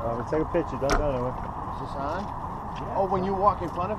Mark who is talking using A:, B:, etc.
A: Let's take a picture. Don't go anywhere.
B: Is this on? Yeah, oh, when you walk in front of it?